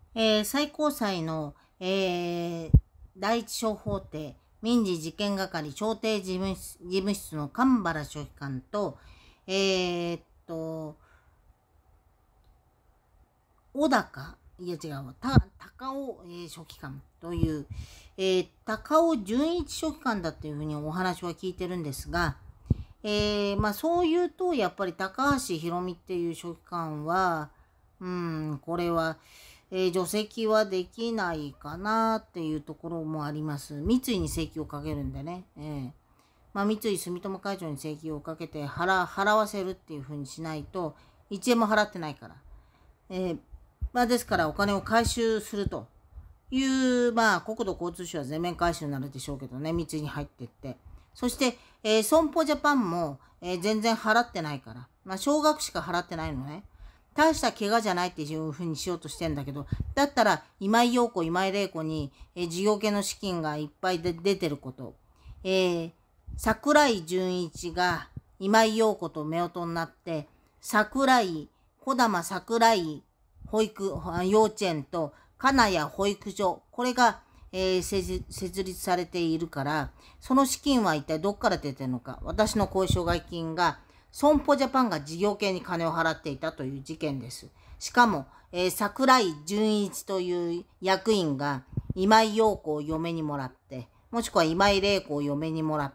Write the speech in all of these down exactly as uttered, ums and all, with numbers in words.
えー最高裁の、えー第一小法廷民事事件係調停事務室事務室の神原書記官と、えーっと、小高、いや違うわ、た高尾、えー書記官という、えー高尾純一書記官だっていうふうにお話は聞いてるんですが、えーまあそう言うと、やっぱり高橋博美っていう書記官は、うん、これは、えー除籍はできないかなっていうところもあります。三井に請求をかけるんでね。えーまあ、三井住友海上に請求をかけて払払わせるっていうふうにしないと、いちえんも払ってないから。えーまあ、ですからお金を回収するという、まあ、国土交通省は全面回収になるでしょうけどね、三井に入っていって。そして、えー損保ジャパンも、えー全然払ってないから。まあ、少額しか払ってないのね。大した怪我じゃないっていうふうにしようとしてんだけど、だったら、今井陽子、今井玲子に、えー事業系の資金がいっぱいで出てること。えー、桜井純一が今井陽子と夫婦になって、桜井、小玉桜井保育、幼稚園と金谷保育所、これが、えー設設立されているから、その資金は一体どっから出てるのか。私の後遺障害金が、損保ジャパンが事業系に金を払っていたという事件です。しかも、えー桜井純一という役員が今井陽子を嫁にもらって、もしくは今井玲子を嫁にもらって、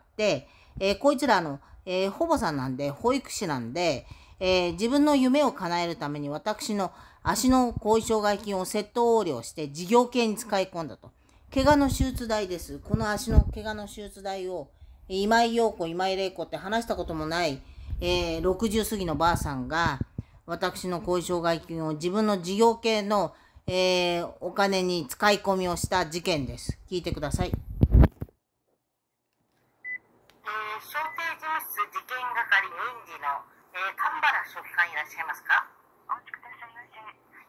えーこいつらの、えー保母さんなんで、保育士なんで、えー自分の夢を叶えるために私の足の後遺障害金を窃盗横領して事業系に使い込んだと。怪我の手術代です。この足の怪我の手術代を、今井陽子、今井玲子って話したこともない、えー、ろくじゅう過ぎのばあさんが、私の後遺障害金を自分の事業系の、えーお金に使い込みをした事件です。聞いてください。えー、商定事務室事件係民事の、えー、神原書記官いらっしゃいますか？ お待ちくださいませ。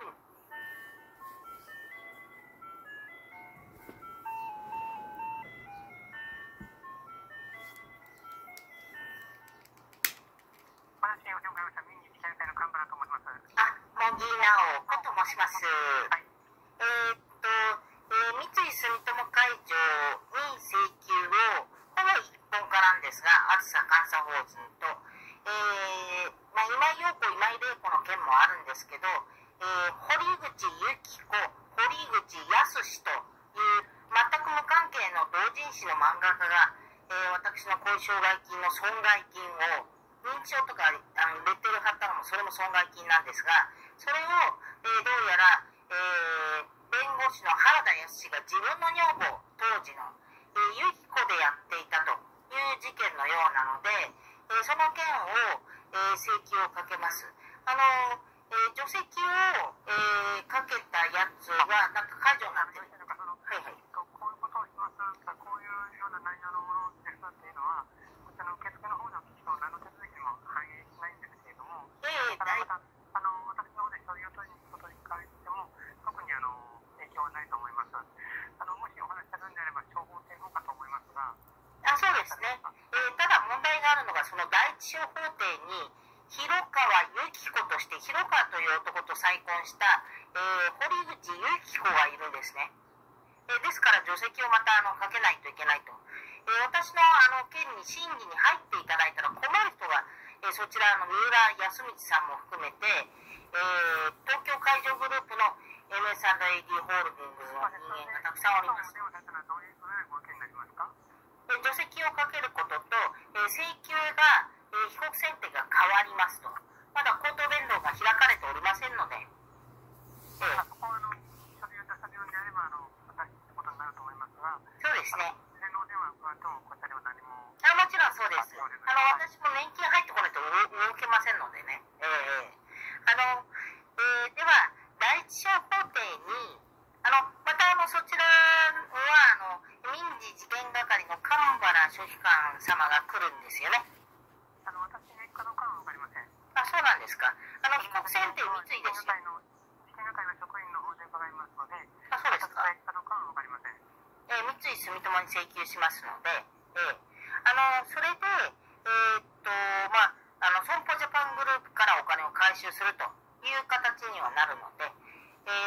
お話を了解しました。民事事件係の神原と申します。 あ、茂木直子と申します。 はい。 えーっと、えー三井住友海上に請求を、ほぼ一本化なんですが、あずさ監査法人と、えー、まあ、今井陽子、今井玲子の件もあるんですけど、えー、堀口由紀子、堀口康という全く無関係の同人誌の漫画家が、えー、私の後遺障害金の損害金を、認知症とかあのレッテル貼ったのもそれも損害金なんですが、それを、えー、どうやら、えー、弁護士の原田康が自分の女房当時の、えー、由紀子でやっていたという事件のようなので、えー、その件を、えー、請求をかけます。あの、えー、除籍を、えー、かけたやつはなんか解除になってる。はいはい。 こういうことをしますか、こういうような内容のものですっていうのは、こちらの受付の方の機器と何の手続きも反映しないんですけれども、 えー、 ただだいまた、あの、私の方でそういうことに関しても、特にあの、影響はないと思います。あの、もしお話しされるんであれば、情報提供かと思いますが、 あ、そうですね。えー、ただ問題があるのが、その第一小法廷に、広川由紀子として、広川という男と再婚した、えー、堀口由紀子がいるんですね。えー、ですから、除籍をまたあのかけないといけないと。えー、私のあの件に審議に入っていただいたら困る人が、えー、そちらの三浦康道さんも含めて、えー、東京海上グループの エムエスアンドエーディー ホールディングスの人間がたくさんおります。 では、だったらどういう、どのようなご意見になりますか？ えー除籍をかけることと、えー請求が、えー被告選定が変わりますと。まだ口頭弁論が開かれておりませんので、えーそこはあの、書類を出されるんであれば、あの、私ってことになると思いますが、 そうですね。 事前のお電話を伺っても、こちらでは何も。 あ、もちろんそうです。あの、私も年金入ってこないと動けませんのでね。えー、あの、えー、では、第一小法廷に、あの、またあの、そちらは、あの、民事事件係の神原書記官様が来るんですよね。 あの、私、かどうかは分かりません。 あ、そうなんですか。あの、被告選定三井ですよ。 事件係の職員の方で伺いますので、 あ、そうですか。 かどうかは分かりません。 えー、三井住友に請求しますので、えー、あの、それで、えー、っと、まあ、あの、損保ジャパングループからお金を回収するという形にはなるので、えー、その、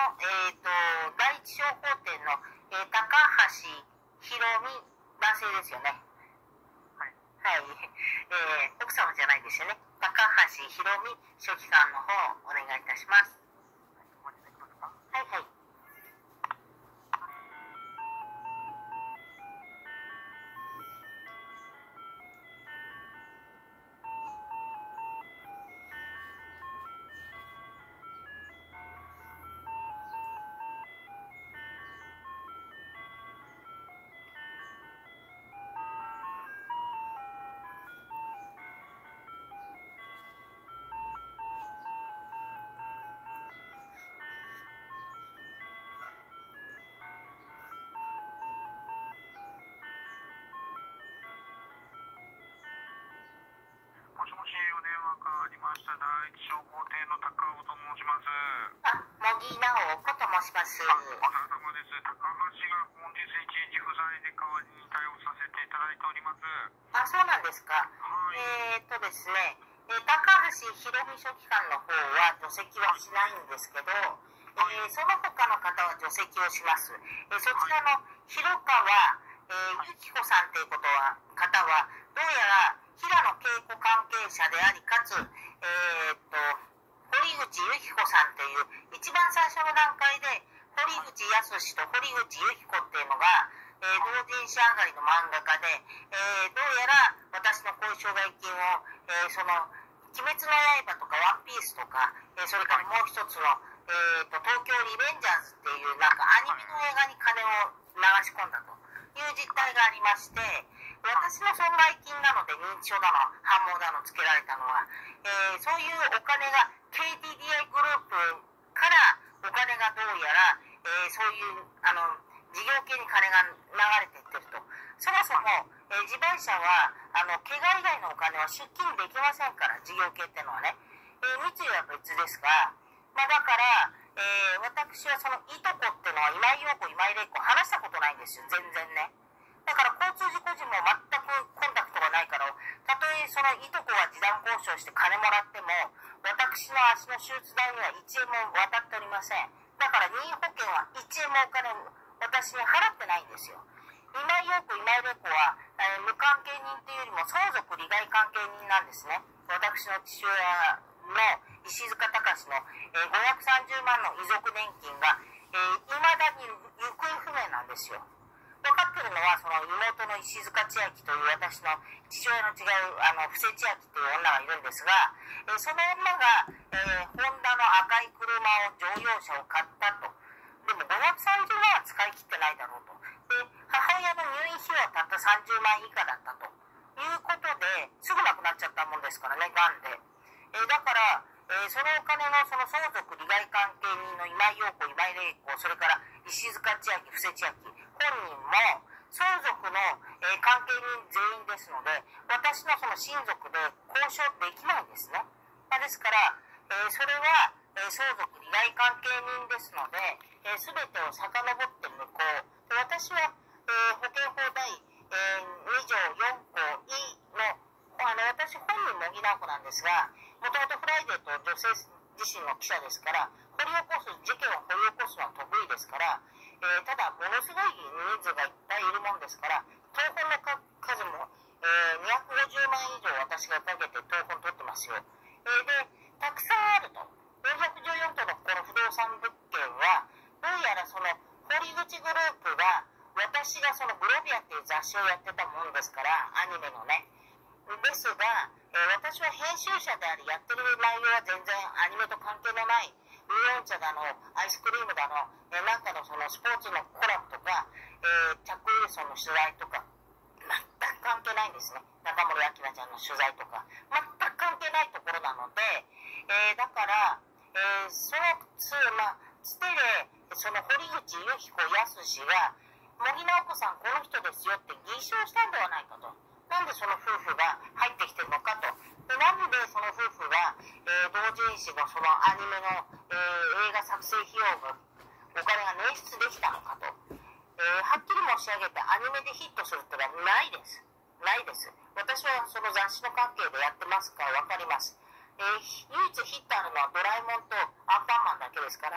えー、と第一小法店の、えー、高橋ひろみ男性ですよね。 はい。 はい、えー、奥様じゃないですよね。高橋ひろみ書記官の方お願いいたします。 お待ちできますか？ はいはい。 もしもし、お電話がありました。第一小法廷の高尾と申します。 あ、茂木直子と申します。 あ、お疲れ様です。高橋が本日一日不在で代わりに対応させていただいております。 あ、そうなんですか。 はい。 えー、っとですね、えー高橋ひろみ書記官の方は除籍はしないんですけど、えーその他の方は除籍をします。えーそちらの広川、えー、由紀子さんということは方はどうやら平野恵子関係者であり、かつ、えー、っと堀口由紀子さんという一番最初の段階で堀口康と堀口由紀子っていうのが、えー、同人誌上がりの漫画家で、えー、どうやら私の後遺障害金を、えー、その鬼滅の刃とかワンピースとか、えー、それからもう一つの、えー、と東京リベンジャーズっていうなんかアニメの映画に金を流し込んだという実態がありまして、私の損害金なので認知症だの反毛だのつけられたのは、えー、そういうお金が ケーティーディーアイ グループからお金がどうやら、えー、そういうあの事業系に金が流れていってると。そもそも、えー、自賠者はあの怪我以外のお金は出金できませんから、事業系っていうのはね、えー、三井は別ですが、まあ、だから、えー、私はそのいとこっていうのは今井陽子今井玲子話したことないんですよ、全然ね。だから交通事故時も全くコンタクトがないから、たとえそのいとこが示談交渉して金もらっても、私の足の手術代にはいちえんも渡っておりません。だから任意保険はいちえんもお金私に払ってないんですよ。今井陽子今井玲子は、えー、無関係人というよりも相続利害関係人なんですね。私の父親の石塚隆の、えー、ごひゃくさんじゅうまんの遺族年金がいま、えー、だに行方不明なんですよ。分かってるのはその妹の石塚千秋という私の父親の違うあの布施千秋という女がいるんですが、えー、その女が、えー、ホンダの赤い車を乗用車を買ったと。でもごひゃくさんじゅうまんは使い切ってないだろうと。で、母親の入院費用はたったさんじゅうまん以下だったということですぐ亡くなっちゃったもんですからね、がんで。えー、だから、えー、そのお金のその相続利害関係人の今井陽子今井玲子、それから石塚千秋布施千秋本人も相続の、えー、関係人全員ですので、私のその親族で交渉できないんですね。まあ、ですから、えー、それは、えー、相続利害関係人ですので、えー、全てを遡って無効で、私は、えー、保険法第、えー、に条よん項いのあの私本人茂木直子なんですが、もともとフライデーと女性自身の記者ですから、掘り起こす事件を掘り起こすのは得意ですから、えー、ただものすごい人数がいっぱいいるもんですから、謄本の数も、えー、にひゃくごじゅうまん以上私がかけて謄本取ってますよ。えー、でたくさんあると。よんひゃくじゅうよん棟のこの不動産物件はどうやらその堀口グループが、私がそのグロビアっていう雑誌をやってたもんですから、アニメのね。ですが、えー、私は編集者であり、やってる内容は全然アニメと関係のないウーロン茶だのアイスクリームだの、えー、なんかのそのスポーツのコラムとか、えー、チャック・ウィルソンの取材とか全く関係ないんですね。中森明菜ちゃんの取材とか全く関係ないところなので、えー、だから、えー、そのつまあつてでその堀口由紀子康が茂木直子さんこの人ですよって偽証したんではないかと。なんでその夫婦が入ってきてるのかと。でなんでその夫婦が、えー、同人誌のそのアニメの、えー、映画作成費用がお金が捻出できたのかと、えー、はっきり申し上げてアニメでヒットするってのはないですないです。私はその雑誌の関係でやってますから分かります。えー、唯一ヒットあるのはドラえもんとアンパンマンだけですから、こ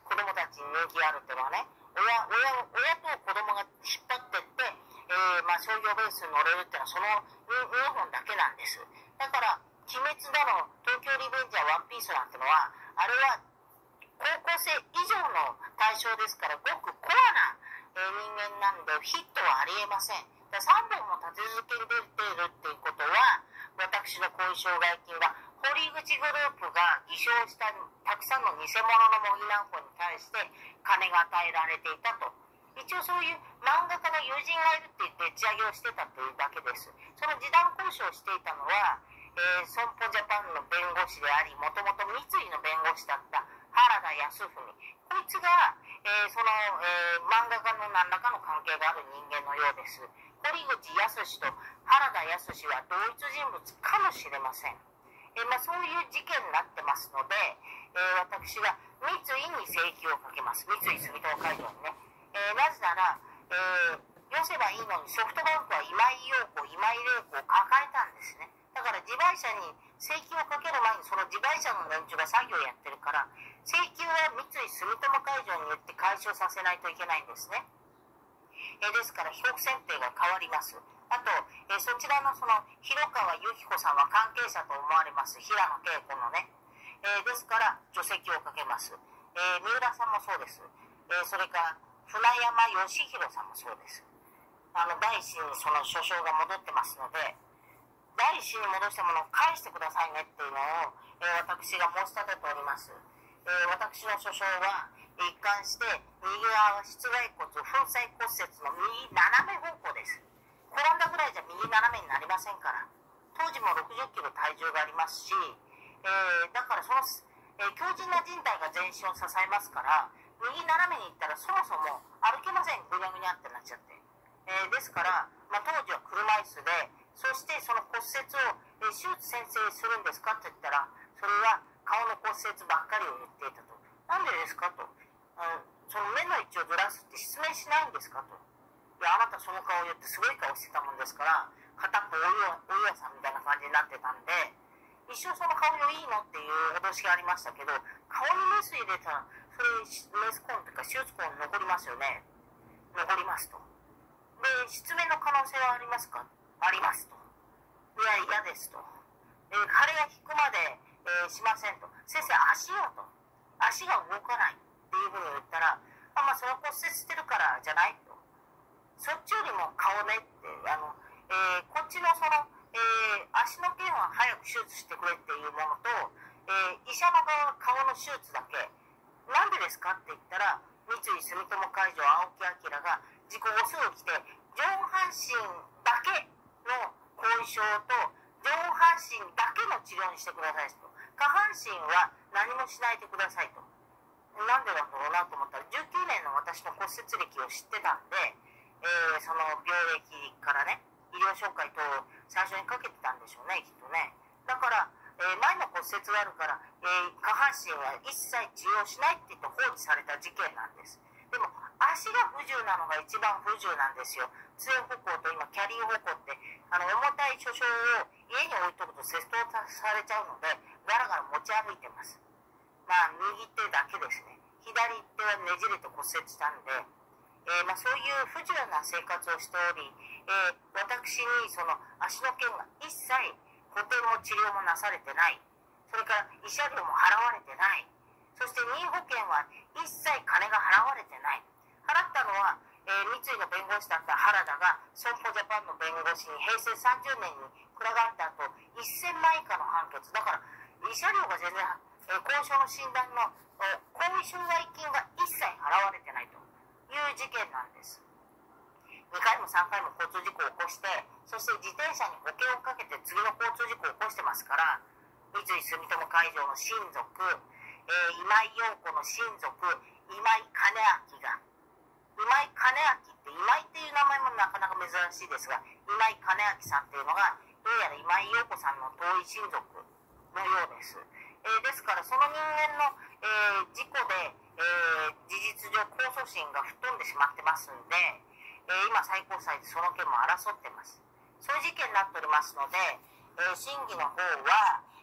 子供たちに人気があるっていうのはね、親親親と子供が引っ張ってって、えーまあ、商業ベースに乗れるっていうのはそのにほんだけなんです。だから鬼滅だの東京リベンジャーワンピースなんてのはあれは高校生以上の対象ですからごくコアな、えー、人間なんでヒットはありえません。ださんぼんも立て続けに出ているっていうことは私の後遺障害金が堀口グループが偽証したたくさんの偽物の模擬ナンコに対して金が与えられていたと。一応そういう漫画家の友人がいるって言って打ち上げをしてたというだけです。その示談交渉をしていたのは、えー、損保ジャパンの弁護士であり、もともと三井の弁護士だった原田康文。こいつが、えー、その、えー、漫画家の何らかの関係がある人間のようです。堀口康と原田康は同一人物かもしれません。えーまあ、そういう事件になってますので、えー、私が三井に請求をかけます。三井住友海上にね。えー、なぜなら、えー、よせばいいのにソフトバンクは今井陽子、今井玲子を抱えたんですね。だから自賠者に請求をかける前にその自賠者の連中が作業をやってるから請求は三井住友海上によって解消させないといけないんですね。えー、ですから被告選定が変わります。あと、えー、そちらのその広川由紀子さんは関係者と思われます平野恵子のね、えー、ですから除籍をかけます。えー、三浦さんもそうです。えー、それから船山義弘さんもそうです。あの第一にその訴訟が戻ってますので、第一に戻したものを返してくださいねっていうのを、えー、私が申し立てております。えー、私の訴訟は一貫して右側は室外骨粉砕骨折の右斜め方向です。転んだぐらいじゃ右斜めになりませんから。当時もろくじゅっキロ体重がありますし、えー、だからその、えー、強靭な靭帯が全身を支えますから右斜めに行ったらそもそも歩けません。ぐにゃぐにゃってなっちゃって、えー、ですから、まあ、当時は車椅子で、そしてその骨折を、えー、手術先生するんですかって言ったらそれは顔の骨折ばっかりを言っていたと。なんでですかと、うん、その目の位置をずらすって失明しないんですかと。いや、あなたその顔を言ってすごい顔してたもんですから片っぽお岩さんみたいな感じになってたんで、一生その顔でいいのっていう脅しがありましたけど、顔にメス入れたらそれメスコーンというか手術コーン残りますよね。残りますと。で、失明の可能性はありますか。ありますと。いや、嫌ですと。えー、腫れが引くまで、えー、しませんと。先生、足をと。足が動かないっていうふうに言ったら、あ、まあそれは骨折してるからじゃないと。そっちよりも顔ねって、あの、えー、こっちのその、えー、足の腱は早く手術してくれっていうものと、えー、医者の側は顔の手術だけ。なんでですかって言ったら、三井住友海上青木明が事故後すぐ来て、上半身だけの後遺症と上半身だけの治療にしてくださいと。下半身は何もしないでくださいと。なんでなんだろうなと思ったら、じゅうきゅうねんの私の骨折歴を知ってたんで、えー、その病歴からね、医療紹介と最初にかけてたんでしょうね、きっとね。だから、えー、前の骨折があるから、えー、下半身は一切治療しないって言って放置された事件なんです。でも足が不自由なのが一番不自由なんですよ。通歩行と今キャリー歩行ってあの重たい書書を家に置いとくと窃盗されちゃうのでガラガラ持ち歩いてます。まあ右手だけですね。左手はねじれて骨折したんで、えーまあ、そういう不自由な生活をしており、えー、私にその足の腱が一切補填も治療もなされてない。それから慰謝料も払われてない。そして任意保険は一切金が払われてない。払ったのは、えー、三井の弁護士だった原田が損保ジャパンの弁護士に平成さんじゅうねんにくら替えた後せんまん以下の判決だから、慰謝料が全然、えー、後遺症の診断の、えー、後遺障害金が一切払われてないという事件なんです。にかいもさんかいも交通事故を起こして、そして自転車に保険をかけて次の交通事故を起こしてますから、三井住友海上の親族、えー、今井陽子の親族、今井兼明が、今井兼明って今井っていう名前もなかなか珍しいですが、今井兼明さんっていうのがどうやら今井陽子さんの遠い親族のようです。えー、ですからその人間の、えー、事故で、えー、事実上控訴審が吹っ飛んでしまってますんで、えー、今最高裁でその件も争ってます。そういう事件になっておりますので、えー、審議の方は、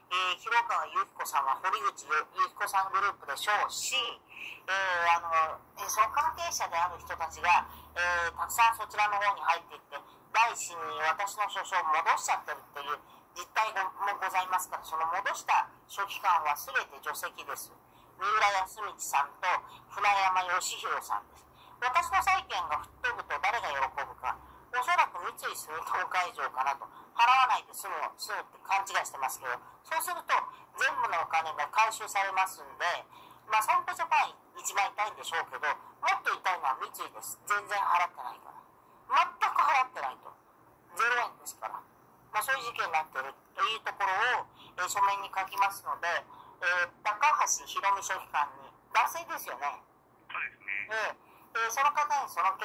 えー、広川由紀子さんは堀口由紀子さんグループでしょうし、えー、あのその関係者である人たちが、えー、たくさんそちらの方に入っていって第一に私の書書を戻しちゃってるっていう実態もございますから、その戻した書記官は全て除籍です。三浦康道さんと船山義弘さんです。私の債権が吹っ飛ぶと誰が喜ぶか、おそらく三井住友海上かなと。払わないで済む済むって勘違いしてますけど、そうすると全部のお金が回収されますんで、まあ損保ジャパン一番痛いんでしょうけど、もっと痛いのは三井です。全然払ってないから、全く払ってないと、ゼロえんですから、まあ、そういう事件になってるというところを、えー、書面に書きますので、えー、高橋博美書記官に男性ですよね。 そうですね。 えーえー、その方にその件